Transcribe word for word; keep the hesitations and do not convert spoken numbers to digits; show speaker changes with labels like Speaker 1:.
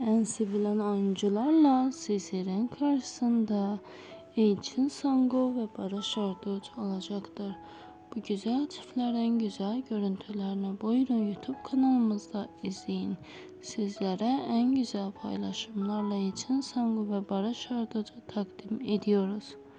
Speaker 1: en sevilen oyuncularla sizlerin karşısında Elçin Sangu ve Barış Arduç olacaktır. Bu güzel çiftlerin güzel görüntülerini buyurun YouTube kanalımızda izleyin. Sizlere en güzel paylaşımlarla Elçin Sangu ve Barış Arduç'u takdim ediyoruz.